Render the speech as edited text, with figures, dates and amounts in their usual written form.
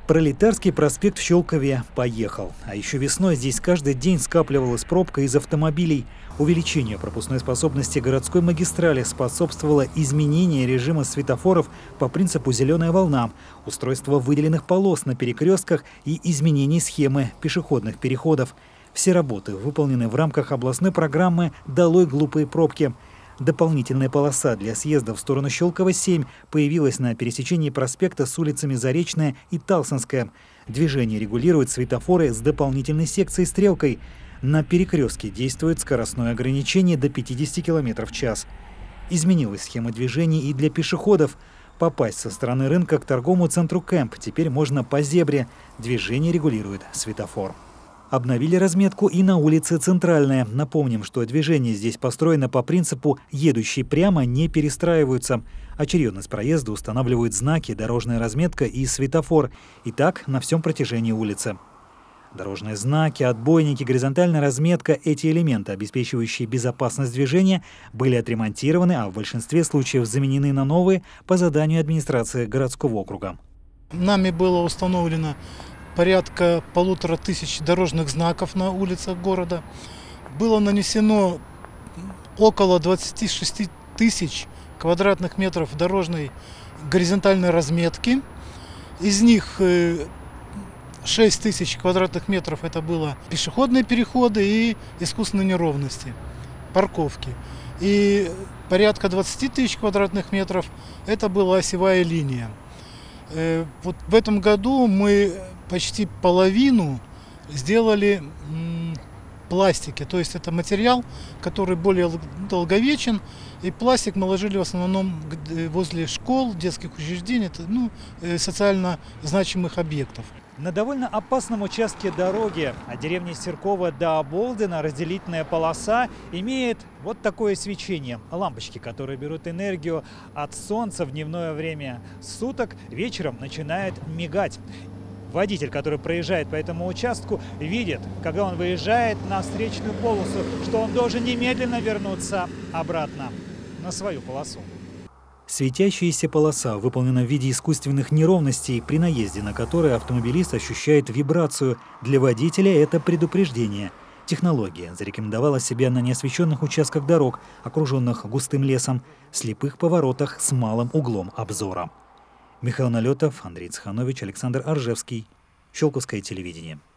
Пролетарский проспект в Щелкове поехал. А еще весной здесь каждый день скапливалась пробка из автомобилей. Увеличению пропускной способности городской магистрали способствовало изменение режима светофоров по принципу «зеленая волна», устройство выделенных полос на перекрестках и изменение схемы пешеходных переходов. Все работы выполнены в рамках областной программы «Долой глупые пробки». Дополнительная полоса для съезда в сторону Щелково-7 появилась на пересечении проспекта с улицами Заречная и Талсонская. Движение регулируют светофоры с дополнительной секцией стрелкой. На перекрестке действует скоростное ограничение до 50 км в час. Изменилась схема движения и для пешеходов. Попасть со стороны рынка к торговому центру «Кэмп» теперь можно по зебре. Движение регулирует светофор. Обновили разметку и на улице Центральная. Напомним, что движение здесь построено по принципу «едущие прямо не перестраиваются». Очередность проезда устанавливают знаки, дорожная разметка и светофор. И так на всем протяжении улицы. Дорожные знаки, отбойники, горизонтальная разметка – эти элементы, обеспечивающие безопасность движения, были отремонтированы, а в большинстве случаев заменены на новые по заданию администрации городского округа. Нами было установлено порядка 1500 дорожных знаков на улицах города. Было нанесено около 26 тысяч квадратных метров дорожной горизонтальной разметки. Из них 6 тысяч квадратных метров это было пешеходные переходы и искусственные неровности, парковки. И порядка 20 тысяч квадратных метров это была осевая линия. Вот в этом году мы почти половину сделали пластики, то есть это материал, который более долговечен, и пластик мы ложили в основном возле школ, детских учреждений, социально значимых объектов. На довольно опасном участке дороги от деревни Серкова до Оболдина разделительная полоса имеет вот такое свечение. Лампочки, которые берут энергию от солнца в дневное время суток, вечером начинают мигать. Водитель, который проезжает по этому участку, видит, когда он выезжает на встречную полосу, что он должен немедленно вернуться обратно на свою полосу. Светящаяся полоса выполнена в виде искусственных неровностей, при наезде на которые автомобилист ощущает вибрацию. Для водителя это предупреждение. Технология зарекомендовала себя на неосвещенных участках дорог, окруженных густым лесом, слепых поворотах с малым углом обзора. Михаил Налетов, Андрей Цеханович, Александр Аржевский. Щелковское телевидение.